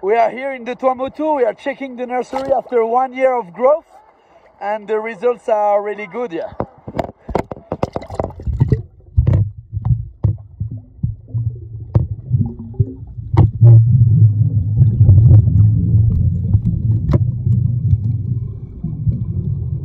We are here in the Tuamotu. We are checking the nursery after 1 year of growth, and the results are really good. Yeah.